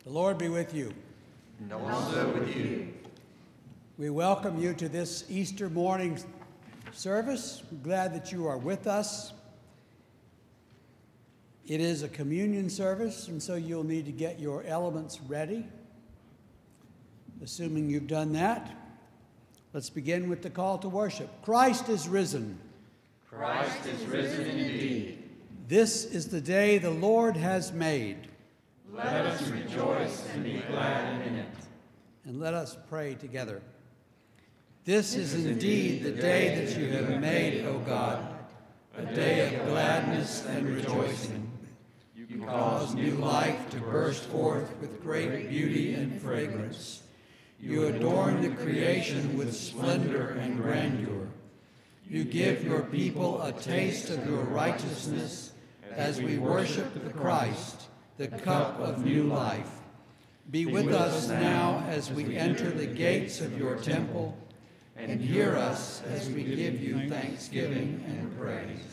The Lord be with you. And also with you. We welcome you to this Easter morning service. We're glad that you are with us. It is a communion service, and so you'll need to get your elements ready. Assuming you've done that, let's begin with the call to worship. Christ is risen. Christ is risen indeed. This is the day the Lord has made. Let us rejoice and be glad in it. And let us pray together. This is indeed the day that you have made, O God, a day of gladness and rejoicing. You cause new life to burst forth with great beauty and fragrance. You adorn the creation with splendor and grandeur. You give your people a taste of your righteousness as we worship the Christ, the cup of new life. Be with us now as we enter the gates of your temple, and hear us as we give you thanksgiving and praise.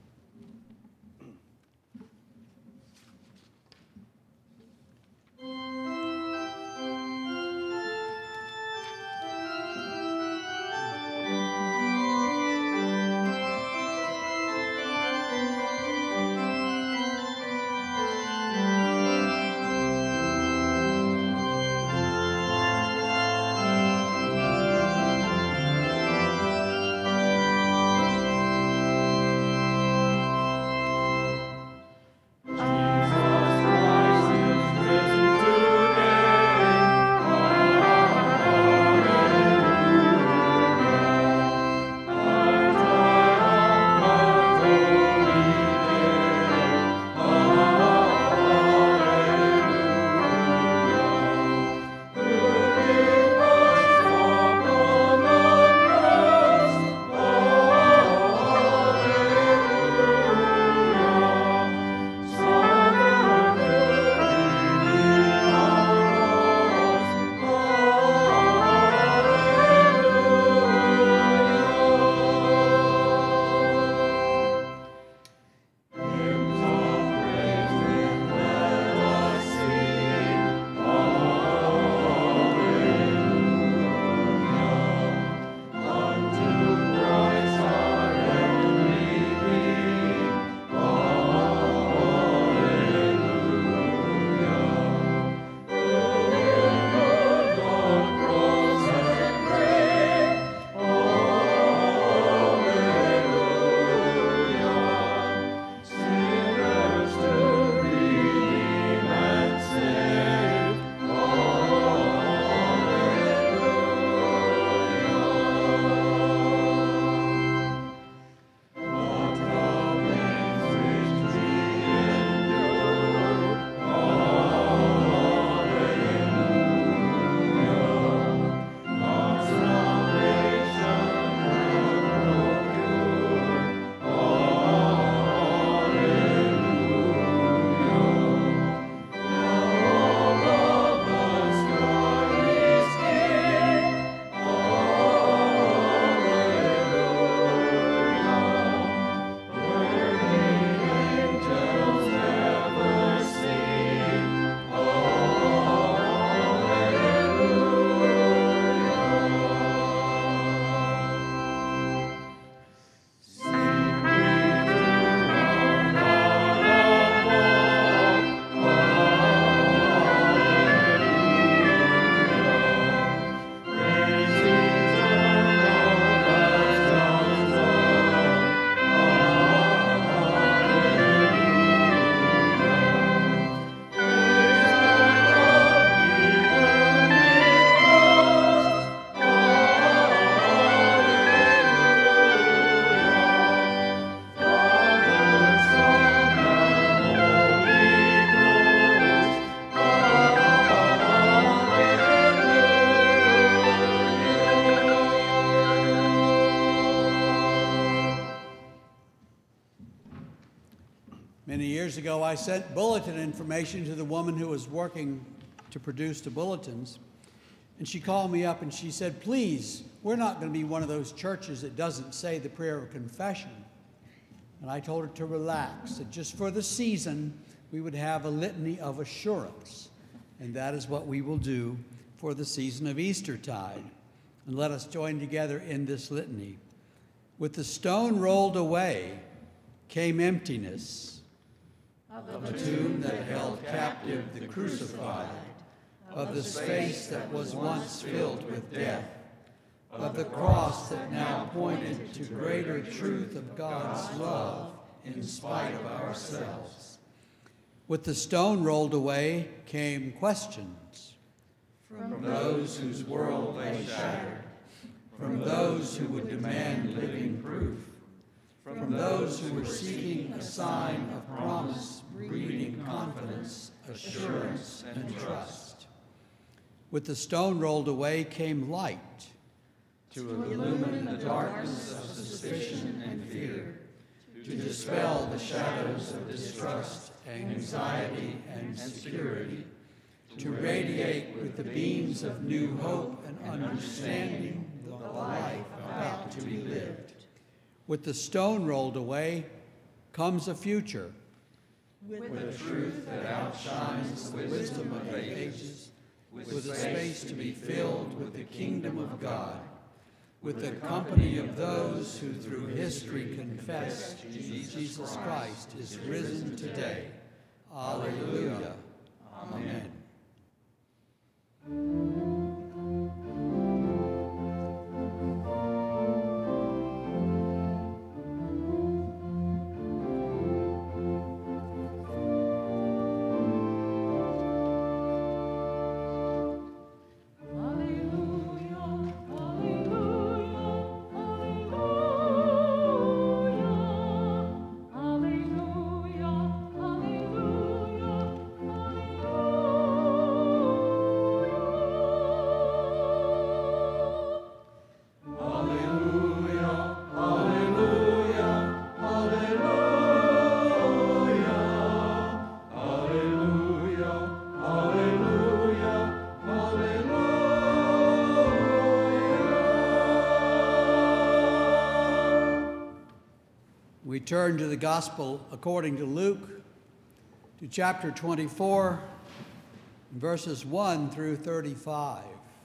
Many years ago, I sent bulletin information to the woman who was working to produce the bulletins. And she called me up and she said, please, we're not going to be one of those churches that doesn't say the prayer of confession. And I told her to relax, that just for the season, we would have a litany of assurance. And that is what we will do for the season of Eastertide. And let us join together in this litany. With the stone rolled away came emptiness. Of the tomb that held captive the crucified, of the space that was once filled with death, of the cross that now pointed to greater truth of God's love in spite of ourselves. With the stone rolled away came questions. From those whose world lay shattered, from those who would demand living proof, from those who were seeking a sign of promise, breeding confidence, assurance, and trust. With the stone rolled away came light, to illumine the darkness of suspicion and fear, to dispel the shadows of distrust, anxiety, and security, to radiate with the beams of new hope and understanding the life about to be lived. With the stone rolled away comes a future, with a truth that outshines the wisdom of the ages, with a space to be filled with the kingdom of God, with the company of those who through history confess Jesus Christ is risen today. Alleluia. Amen. We turn to the Gospel according to Luke, to chapter 24, verses 1 through 35.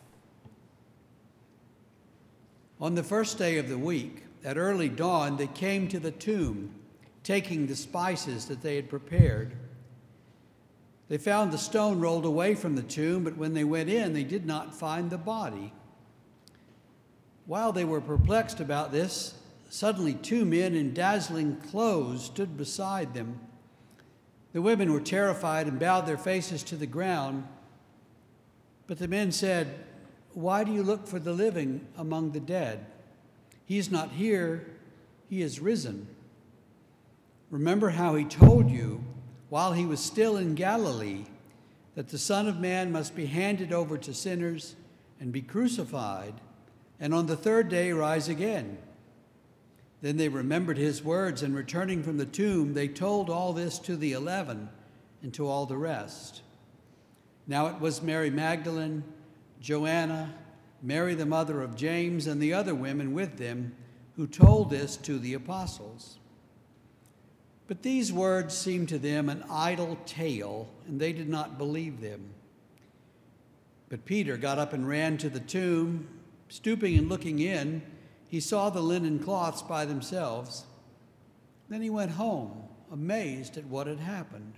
On the first day of the week, at early dawn, they came to the tomb, taking the spices that they had prepared. They found the stone rolled away from the tomb, but when they went in, they did not find the body. While they were perplexed about this, suddenly 2 men in dazzling clothes stood beside them. The women were terrified and bowed their faces to the ground. But the men said, "Why do you look for the living among the dead? He is not here, he is risen. Remember how he told you while he was still in Galilee that the Son of Man must be handed over to sinners and be crucified, and on the third day rise again." Then they remembered his words, and returning from the tomb, they told all this to the 11 and to all the rest. Now it was Mary Magdalene, Joanna, Mary the mother of James, and the other women with them who told this to the apostles. But these words seemed to them an idle tale, and they did not believe them. But Peter got up and ran to the tomb. Stooping and looking in, he saw the linen cloths by themselves. Then he went home, amazed at what had happened.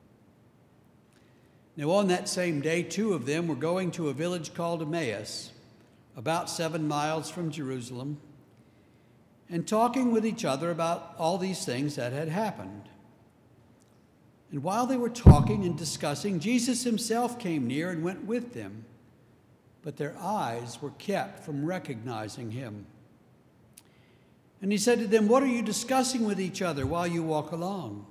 Now on that same day, 2 of them were going to a village called Emmaus, about 7 miles from Jerusalem, and talking with each other about all these things that had happened. And while they were talking and discussing, Jesus himself came near and went with them, but their eyes were kept from recognizing him. And he said to them, "What are you discussing with each other while you walk along?"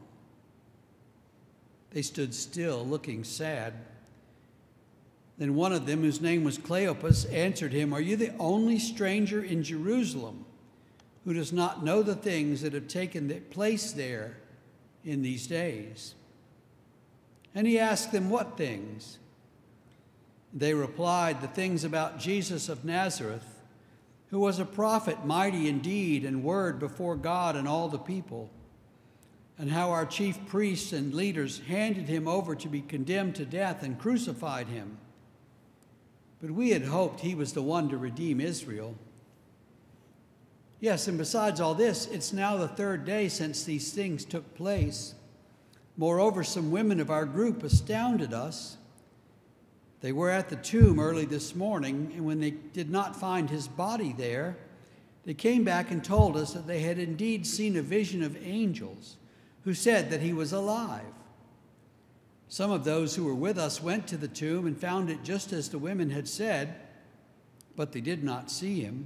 They stood still, looking sad. Then one of them, whose name was Cleopas, answered him, "Are you the only stranger in Jerusalem who does not know the things that have taken place there in these days?" And he asked them, "What things?" They replied, "The things about Jesus of Nazareth, who was a prophet, mighty in deed and word before God and all the people, and how our chief priests and leaders handed him over to be condemned to death and crucified him. But we had hoped he was the one to redeem Israel. Yes, and besides all this, it's now the third day since these things took place. Moreover, some women of our group astounded us. They were at the tomb early this morning, and when they did not find his body there, they came back and told us that they had indeed seen a vision of angels who said that he was alive. Some of those who were with us went to the tomb and found it just as the women had said, but they did not see him.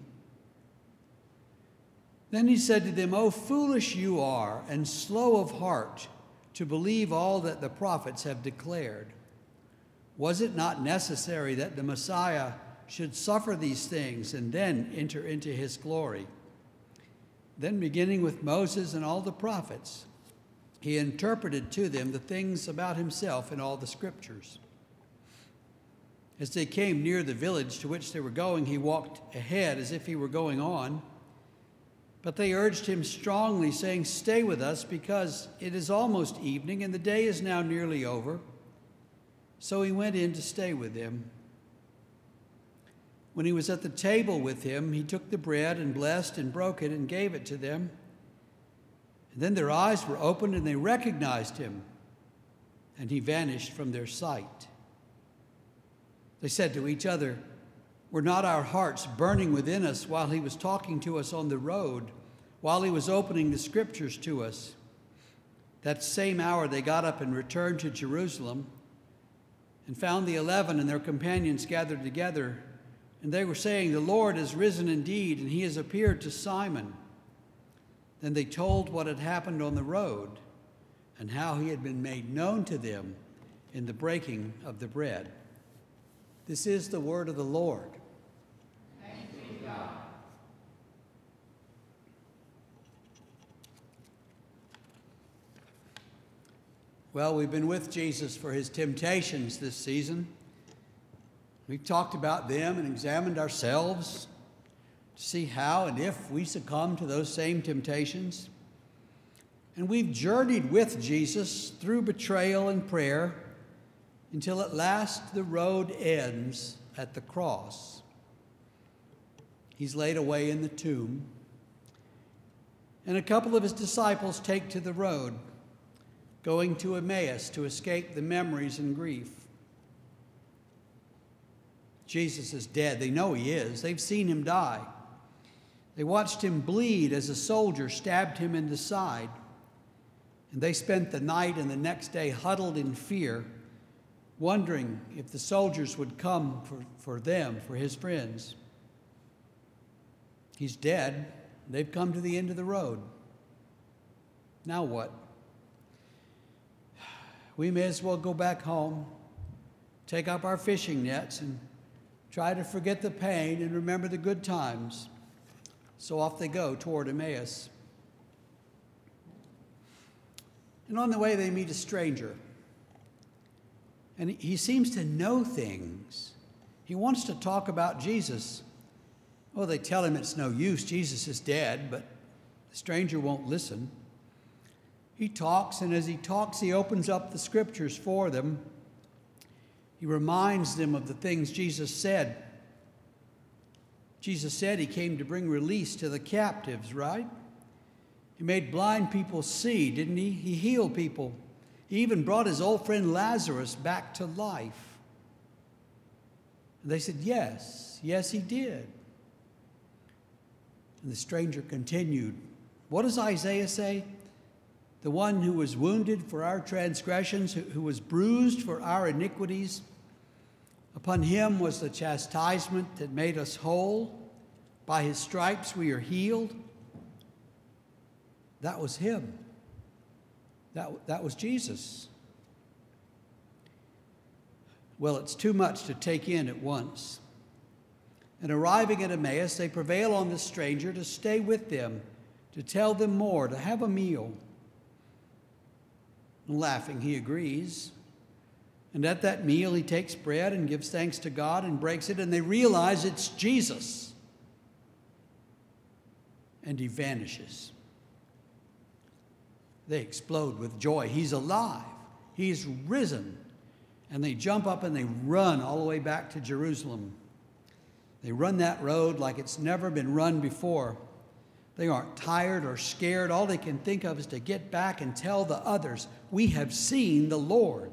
Then he said to them, "O foolish you are, and slow of heart to believe all that the prophets have declared. Was it not necessary that the Messiah should suffer these things and then enter into his glory?" Then, beginning with Moses and all the prophets, he interpreted to them the things about himself in all the scriptures. As they came near the village to which they were going, he walked ahead as if he were going on. But they urged him strongly, saying, "Stay with us, because it is almost evening, and the day is now nearly over." So he went in to stay with them. When he was at the table with him, he took the bread and blessed and broke it and gave it to them. And then their eyes were opened and they recognized him, and he vanished from their sight. They said to each other, "Were not our hearts burning within us while he was talking to us on the road, while he was opening the scriptures to us?" That same hour they got up and returned to Jerusalem and found the 11 and their companions gathered together. And they were saying, "The Lord has risen indeed, and he has appeared to Simon." Then they told what had happened on the road and how he had been made known to them in the breaking of the bread. This is the word of the Lord. Thanks be to God. Well, we've been with Jesus for his temptations this season. We've talked about them and examined ourselves to see how and if we succumb to those same temptations. And we've journeyed with Jesus through betrayal and prayer until at last the road ends at the cross. He's laid away in the tomb, and a couple of his disciples take to the road, going to Emmaus to escape the memories and grief. Jesus is dead. They know he is. They've seen him die. They watched him bleed as a soldier stabbed him in the side. And they spent the night and the next day huddled in fear, wondering if the soldiers would come for them, for his friends. He's dead. They've come to the end of the road. Now what? We may as well go back home, take up our fishing nets, and try to forget the pain and remember the good times. So off they go toward Emmaus. And on the way, they meet a stranger. And he seems to know things. He wants to talk about Jesus. Well, they tell him it's no use. Jesus is dead, but the stranger won't listen. He talks, and as he talks, he opens up the scriptures for them. He reminds them of the things Jesus said. Jesus said he came to bring release to the captives, right? He made blind people see, didn't he? He healed people. He even brought his old friend Lazarus back to life. And they said, yes, he did. And the stranger continued. What does Isaiah say? The one who was wounded for our transgressions, who was bruised for our iniquities. Upon him was the chastisement that made us whole. By his stripes we are healed. That was him. That was Jesus. Well, it's too much to take in at once. And arriving at Emmaus, they prevail on the stranger to stay with them, to tell them more, to have a meal. And laughing, he agrees. And at that meal, he takes bread and gives thanks to God and breaks it, and they realize it's Jesus. And he vanishes. they explode with joy. He's alive. He's risen. And they jump up and they run all the way back to Jerusalem. They run that road like it's never been run before. They aren't tired or scared. All they can think of is to get back and tell the others, we have seen the Lord.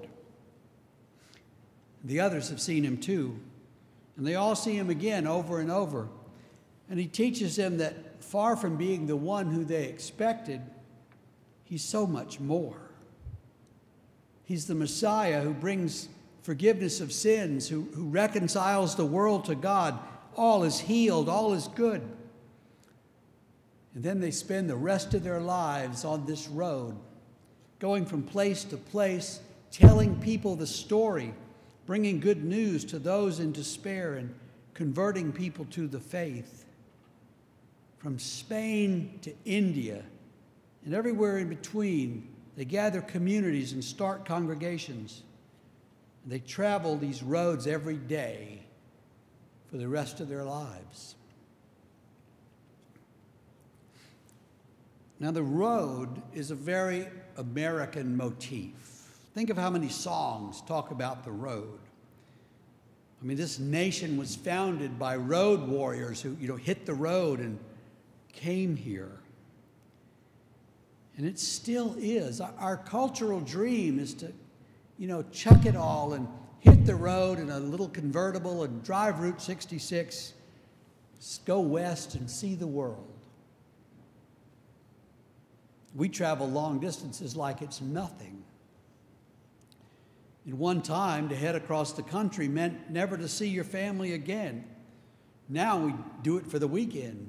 The others have seen him too. And they all see him again over and over. And he teaches them that far from being the one who they expected, he's so much more. He's the Messiah who brings forgiveness of sins, who reconciles the world to God. All is healed, all is good. And then they spend the rest of their lives on this road, going from place to place, telling people the story, bringing good news to those in despair, and converting people to the faith. From Spain to India and everywhere in between, they gather communities and start congregations. And they travel these roads every day for the rest of their lives. Now, the road is a very American motif. Think of how many songs talk about the road. I mean, this nation was founded by road warriors who, hit the road and came here. And it still is. Our cultural dream is to, chuck it all and hit the road in a little convertible and drive Route 66, go west and see the world. We travel long distances like it's nothing. At one time, to head across the country meant never to see your family again. Now we do it for the weekend,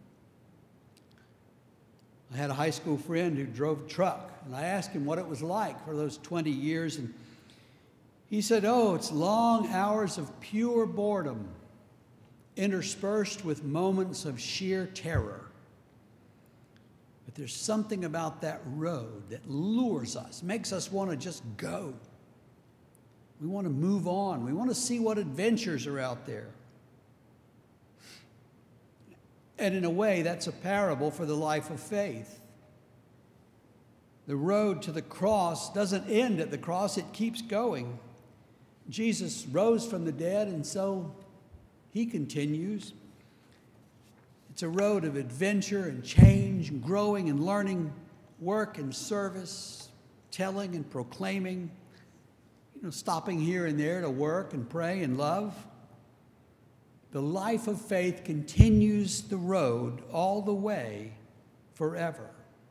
I had a high school friend who drove a truck, and I asked him what it was like for those 20 years, and he said, it's long hours of pure boredom, interspersed with moments of sheer terror. But there's something about that road that lures us, makes us want to just go. We want to move on. We want to see what adventures are out there. And in a way, that's a parable for the life of faith. The road to the cross doesn't end at the cross, it keeps going. Jesus rose from the dead, and so he continues. It's a road of adventure and change, and growing and learning, work and service, telling and proclaiming, stopping here and there to work and pray and love. The life of faith continues the road all the way forever.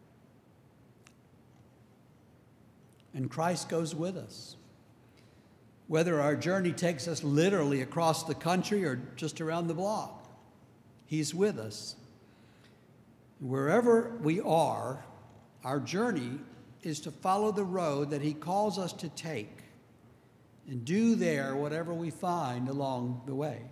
And Christ goes with us. Whether our journey takes us literally across the country or just around the block, he's with us. Wherever we are, our journey is to follow the road that he calls us to take and do there whatever we find along the way.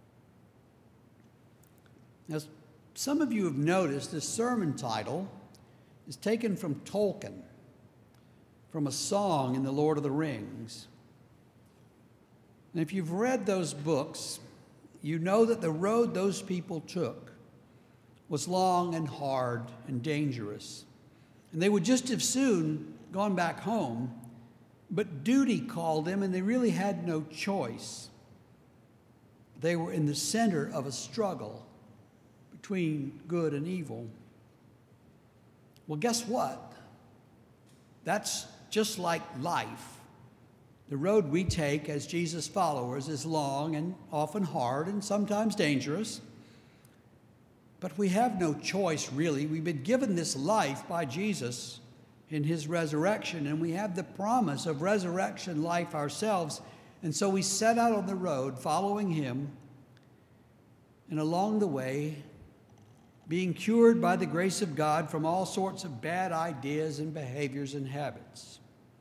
Now, some of you have noticed this sermon title is taken from Tolkien, from a song in The Lord of the Rings. And if you've read those books, you know that the road those people took was long and hard and dangerous. And they would just as soon gone back home, but duty called them, and they really had no choice. They were in the center of a struggle between good and evil. Well, guess what? That's just like life. The road we take as Jesus followers is long and often hard and sometimes dangerous. But we have no choice, really. We've been given this life by Jesus in his resurrection, and we have the promise of resurrection life ourselves. And so we set out on the road following him, and along the way, being cured by the grace of God from all sorts of bad ideas and behaviors and habits.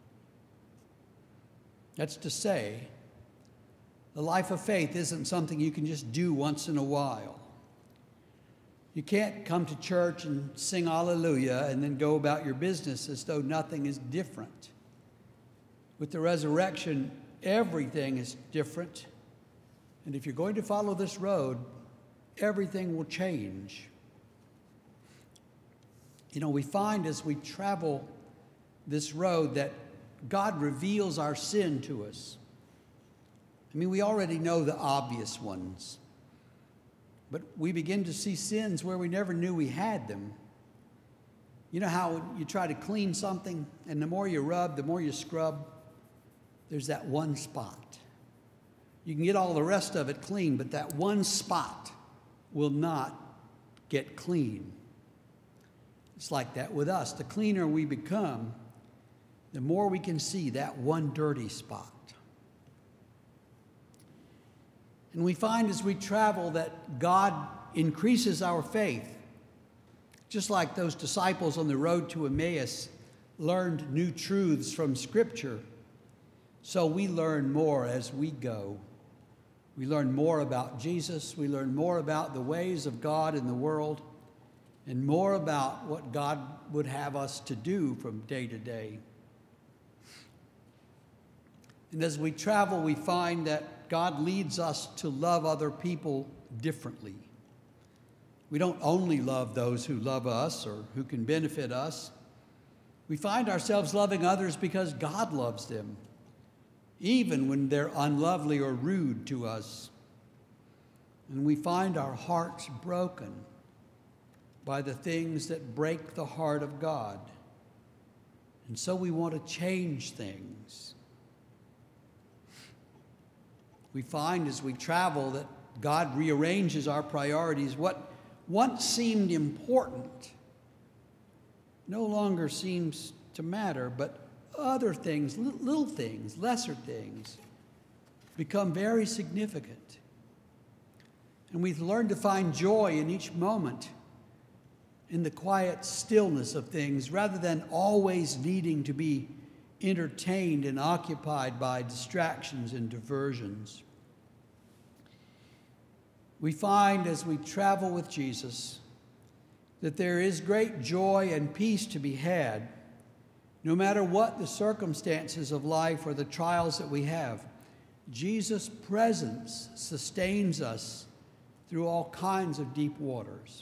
That's to say, the life of faith isn't something you can just do once in a while. You can't come to church and sing hallelujah and then go about your business as though nothing is different. With the resurrection, everything is different. And if you're going to follow this road, everything will change. We find as we travel this road that God reveals our sin to us. I mean, we already know the obvious ones, but we begin to see sins where we never knew we had them. You know how you try to clean something, and the more you rub, the more you scrub, there's that one spot. You can get all the rest of it clean, but that one spot will not get clean. It's like that with us. The cleaner we become, the more we can see that one dirty spot. And we find as we travel that God increases our faith. Just like those disciples on the road to Emmaus learned new truths from Scripture, so we learn more as we go. We learn more about Jesus. We learn more about the ways of God in the world, and more about what God would have us to do from day to day. And as we travel, we find that God leads us to love other people differently. We don't only love those who love us or who can benefit us. We find ourselves loving others because God loves them, even when they're unlovely or rude to us. And we find our hearts broken by the things that break the heart of God. And so we want to change things. We find as we travel that God rearranges our priorities. What once seemed important no longer seems to matter, but other things, little things, lesser things, become very significant. And we've learned to find joy in each moment, in the quiet stillness of things, rather than always needing to be entertained and occupied by distractions and diversions. We find as we travel with Jesus that there is great joy and peace to be had, no matter what the circumstances of life or the trials that we have. Jesus' presence sustains us through all kinds of deep waters.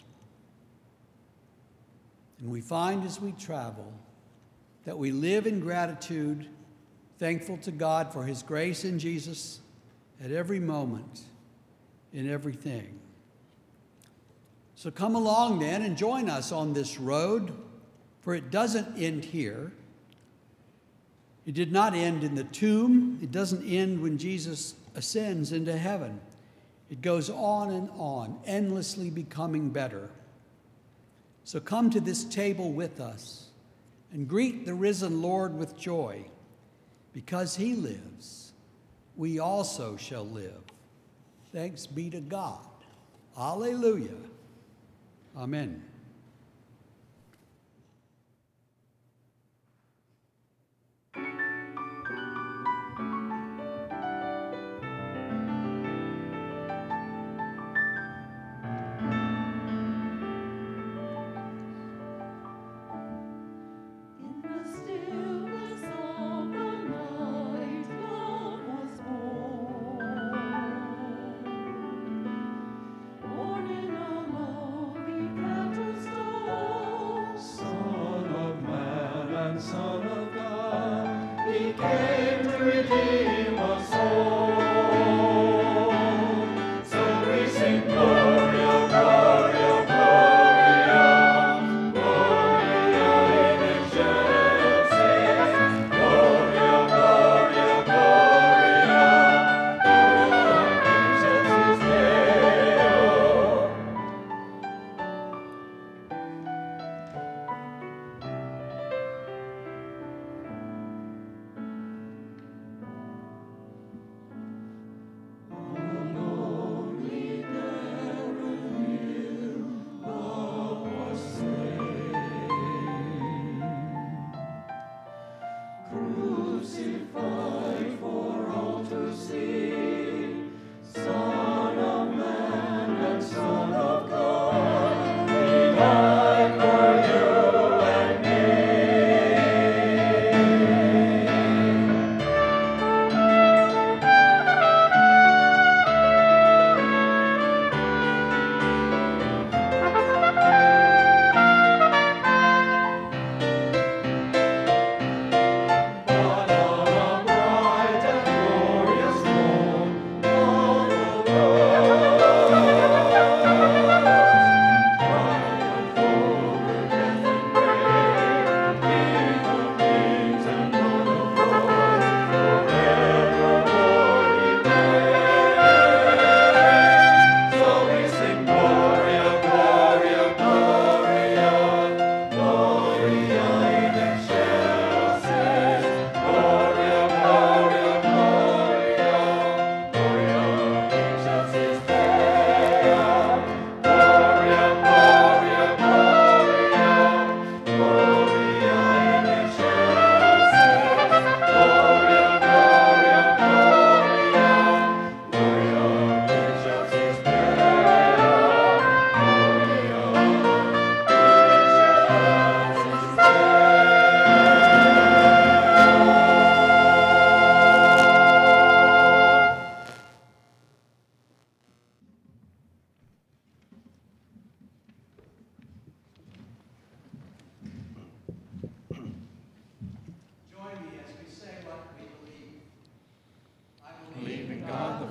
And we find as we travel that we live in gratitude, thankful to God for his grace in Jesus at every moment, in everything. So come along then and join us on this road, for it doesn't end here. It did not end in the tomb. It doesn't end when Jesus ascends into heaven. It goes on and on, endlessly becoming better. So come to this table with us and greet the risen Lord with joy. Because he lives, we also shall live. Thanks be to God. Alleluia. Amen.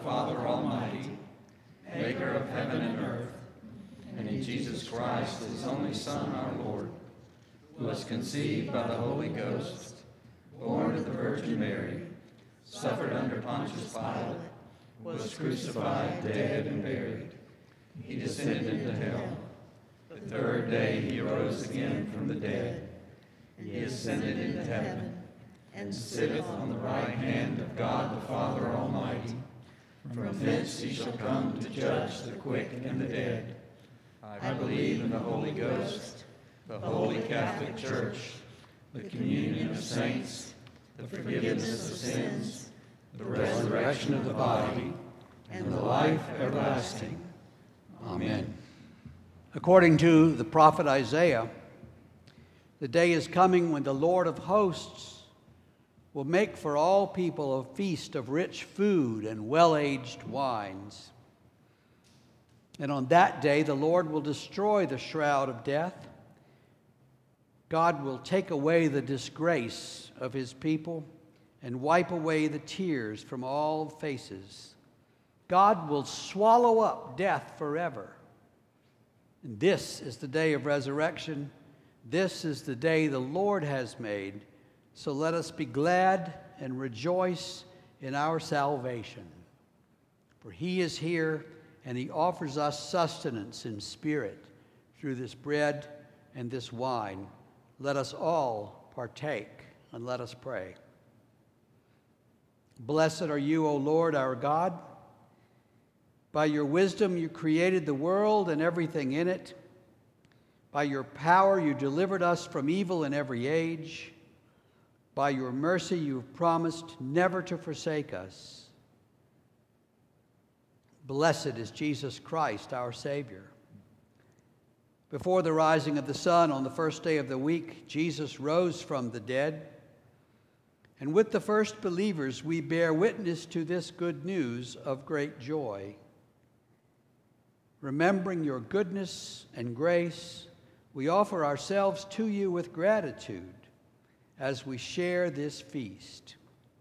Father Almighty, maker of heaven and earth, and in Jesus Christ, his only Son, our Lord, who was conceived by the Holy Ghost, born of the Virgin Mary, suffered under Pontius Pilate, was crucified, dead, and buried. He descended into hell. The third day he arose again from the dead. He ascended into heaven, and sitteth on the right hand of God the Father Almighty. From thence he shall come to judge the quick and the dead. I believe in the Holy Ghost, the Holy Catholic Church, the communion of saints, the forgiveness of sins, the resurrection of the body, and the life everlasting. Amen. According to the prophet Isaiah, the day is coming when the Lord of hosts will make for all people a feast of rich food and well-aged wines. And on that day, the Lord will destroy the shroud of death. God will take away the disgrace of his people and wipe away the tears from all faces. God will swallow up death forever. And this is the day of resurrection. This is the day the Lord has made. So let us be glad and rejoice in our salvation. For he is here, and he offers us sustenance in spirit through this bread and this wine. Let us all partake, and let us pray. Blessed are you, O Lord, our God. By your wisdom you created the world and everything in it. By your power you delivered us from evil in every age. By your mercy you have promised never to forsake us. Blessed is Jesus Christ, our Savior. Before the rising of the sun on the first day of the week, Jesus rose from the dead. And with the first believers, we bear witness to this good news of great joy. Remembering your goodness and grace, we offer ourselves to you with gratitude as we share this feast.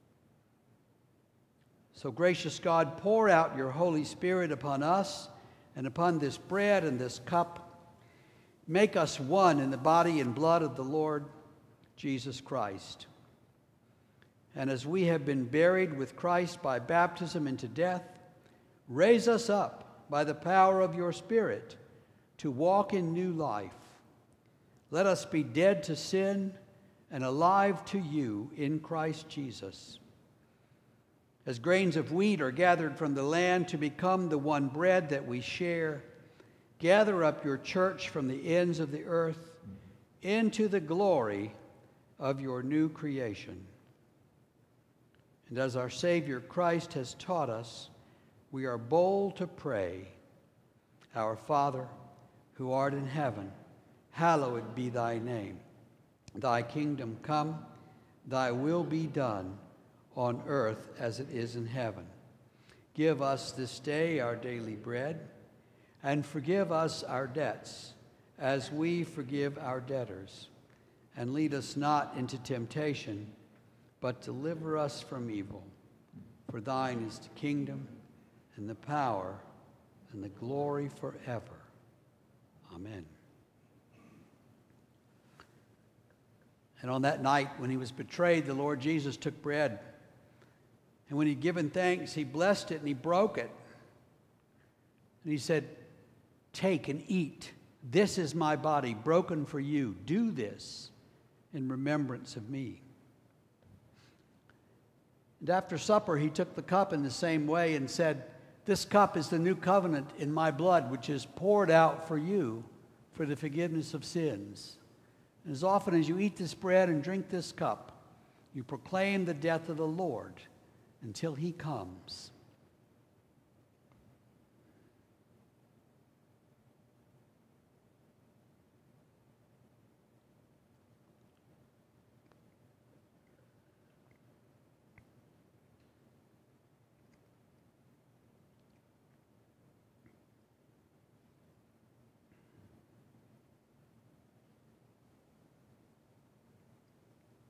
So, gracious God, pour out your Holy Spirit upon us and upon this bread and this cup. Make us one in the body and blood of the Lord Jesus Christ. And as we have been buried with Christ by baptism into death, raise us up by the power of your Spirit to walk in new life. Let us be dead to sin and alive to you in Christ Jesus. As grains of wheat are gathered from the land to become the one bread that we share, gather up your church from the ends of the earth into the glory of your new creation. And as our Savior Christ has taught us, we are bold to pray, Our Father, who art in heaven, hallowed be thy name. Thy kingdom come, thy will be done on earth as it is in heaven. Give us this day our daily bread, and forgive us our debts as we forgive our debtors. And lead us not into temptation, but deliver us from evil. For thine is the kingdom, and the power, and the glory forever. Amen. And on that night, when he was betrayed, the Lord Jesus took bread. And when he'd given thanks, he blessed it and he broke it. And he said, "Take and eat. This is my body broken for you. Do this in remembrance of me." And after supper, he took the cup in the same way and said, "This cup is the new covenant in my blood, which is poured out for you for the forgiveness of sins. And as often as you eat this bread and drink this cup, you proclaim the death of the Lord until he comes."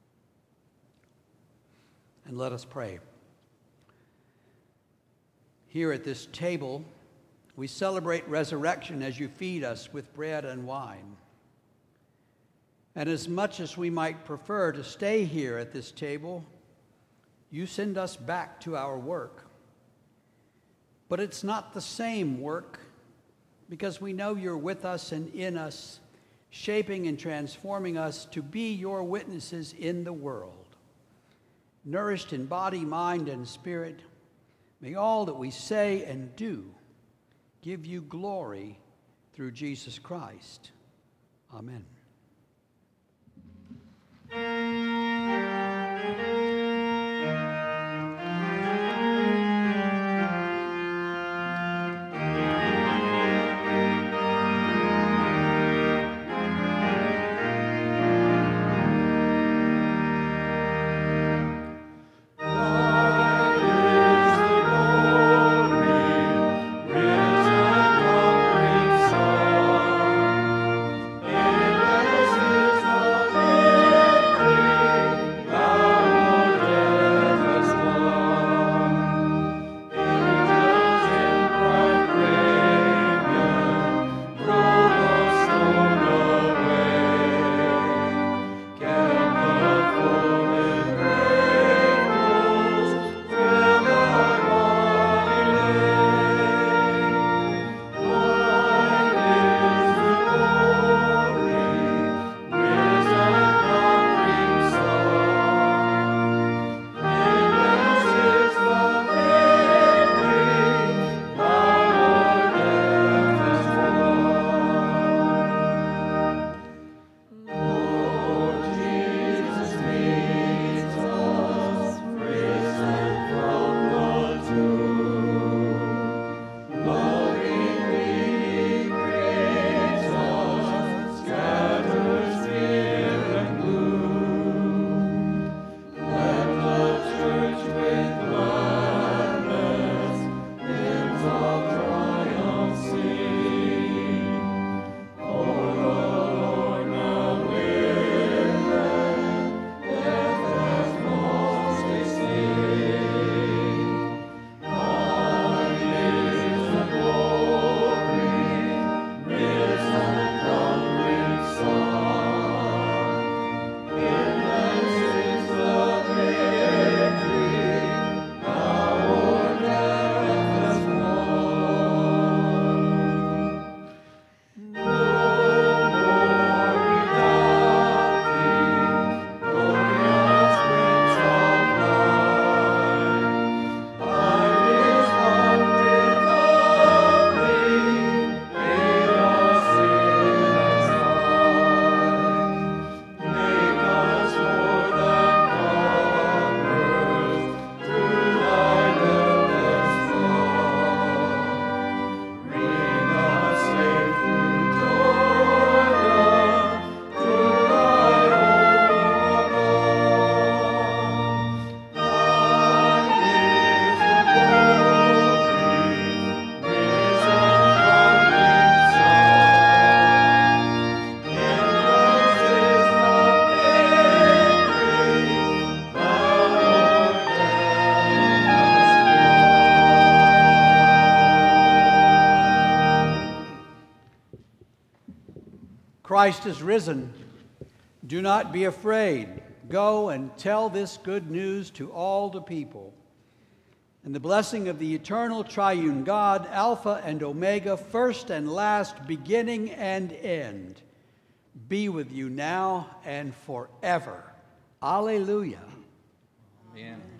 And let us pray. Here at this table, we celebrate resurrection as you feed us with bread and wine. And as much as we might prefer to stay here at this table, you send us back to our work. But it's not the same work, because we know you're with us and in us, shaping and transforming us to be your witnesses in the world. Nourished in body, mind, and spirit, may all that we say and do give you glory through Jesus Christ. Amen. Christ is risen. Do not be afraid. Go and tell this good news to all the people. And the blessing of the eternal triune God, Alpha and Omega, first and last, beginning and end, be with you now and forever. Alleluia. Amen.